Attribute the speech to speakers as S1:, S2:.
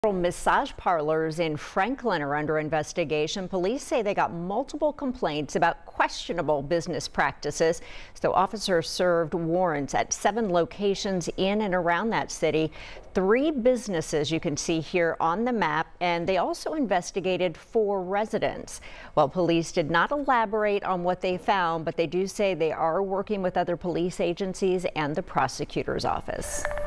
S1: Massage parlors in Franklin are under investigation. Police say they got multiple complaints about questionable business practices. So officers served warrants at 7 locations in and around that city. 3 businesses you can see here on the map, and they also investigated 4 residents. Well, police did not elaborate on what they found, but they do say they are working with other police agencies and the prosecutor's office.